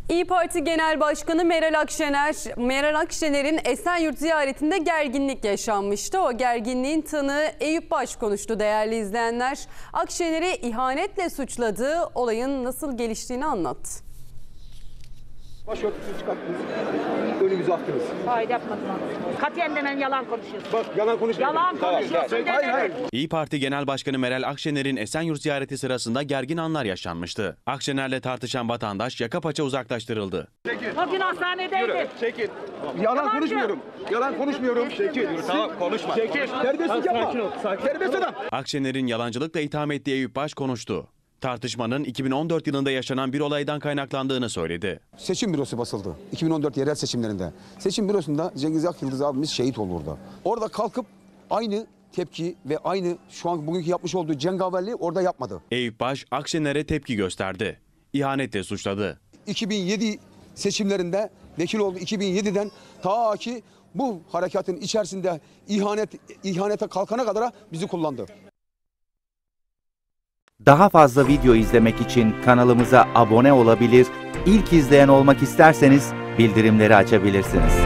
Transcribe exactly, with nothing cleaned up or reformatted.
İYİ Parti Genel Başkanı Meral Akşener, Meral Akşener'in Esenyurt ziyaretinde gerginlik yaşanmıştı. O gerginliğin tanığı Eyüp Baş konuştu değerli izleyenler. Akşener'i ihanetle suçladığı olayın nasıl geliştiğini anlattı. Başörtüsünü çıkarttınız, önümüzü attınız. Hayır, yapmadım onu. Katiyen demen yalan konuşuyorsun. Bak yalan konuşmuyorum. Yalan konuşuyorsun. Hayır, hayır. İYİ Parti Genel Başkanı Meral Akşener'in Esenyurt ziyareti sırasında gergin anlar yaşanmıştı. Akşener'le tartışan vatandaş yaka paça uzaklaştırıldı. Çekil. O gün hastanedeydi. Çekil. Yalan konuşmuyorum. Yalan konuşmuyorum. Çekil. Tamam konuşma. Çekil. Terbiyesizlik yapma. Sakin ol. Terbiyesiz adam. Akşener'in yalancılıkla itham ettiği Eyüp Baş konuştu. Tartışmanın iki bin on dört yılında yaşanan bir olaydan kaynaklandığını söyledi. Seçim bürosu basıldı iki bin on dört yerel seçimlerinde. Seçim bürosunda Cengiz Akyıldız abimiz şehit oldu orada. Orada kalkıp aynı tepki ve aynı şu an bugünkü yapmış olduğu cengaverliği orada yapmadı. Eyüp Baş Akşener'e tepki gösterdi. İhanetle suçladı. iki bin yedi seçimlerinde vekil oldu. iki bin yediden ta ki bu harekatın içerisinde ihanet ihanete kalkana kadar bizi kullandı. Daha fazla video izlemek için kanalımıza abone olabilir, ilk izleyen olmak isterseniz bildirimleri açabilirsiniz.